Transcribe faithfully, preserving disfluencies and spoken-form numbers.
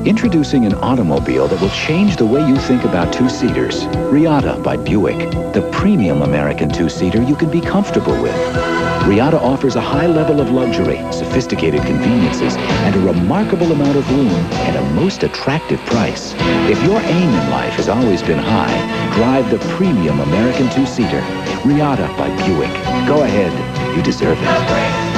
Introducing an automobile that will change the way you think about two-seaters. Reatta by Buick, the premium American two-seater you can be comfortable with. Reatta offers a high level of luxury, sophisticated conveniences, and a remarkable amount of room at a most attractive price. If your aim in life has always been high, drive the premium American two-seater. Reatta by Buick. Go ahead, you deserve it.